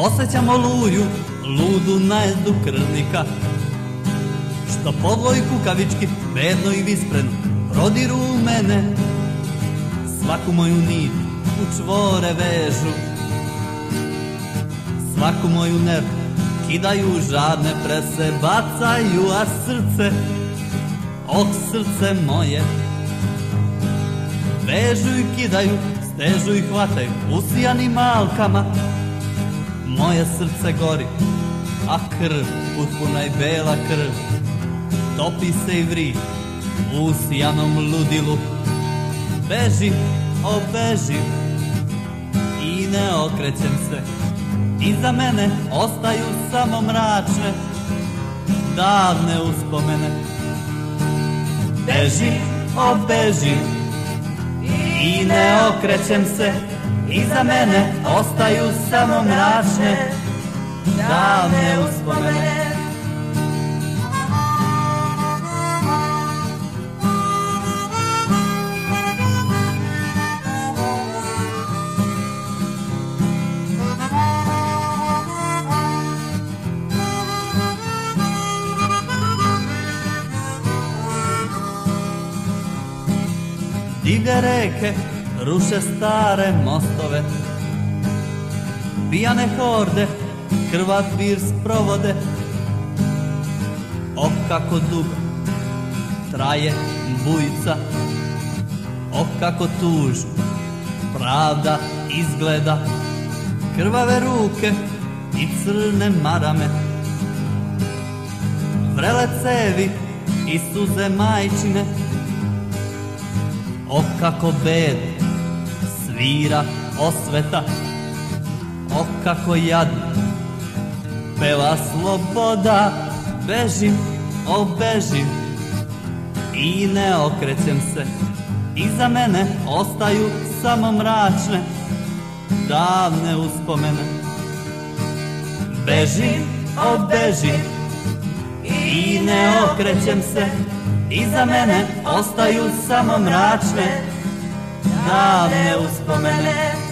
Osjećam oluju, ludu najezdu krvnika, što podvoj kukavički, bedno i vispreno prodiru u mene. Svaku moju nit u čvore vežu, svaku moju nervu kidaju, žarne prese bacaju, a srce, oh srce moje, vežu i kidaju, stežu i hvataju usijanim malkama. Moje srce gori, a krv, potpuna i bela krv, topi se i vri u usijanom ludilu. Bežim, o bežim i ne okrećem se, iza mene ostaju samo mračne, davne uspomene. Bežim, o bežim i ne okrećem se, iza mene ostaju samo mračne, davne uspomene. Divlje reke ruše stare mostove, pijane horde krvav vir sprovode. Oh kako dugo traje bujica, oh kako tužno pravda izgleda. Krvave ruke i crne marame, vrele cevi i suze majčine. Oh kako bed svira osveta, oh kako jadno peva sloboda. Bežim, o bežim i ne okrećem se, iza mene ostaju samo mračne, davne uspomene. Bežim, o bežim i ne okrećem se, iza mene ostaju samo mračne, davne uspomene.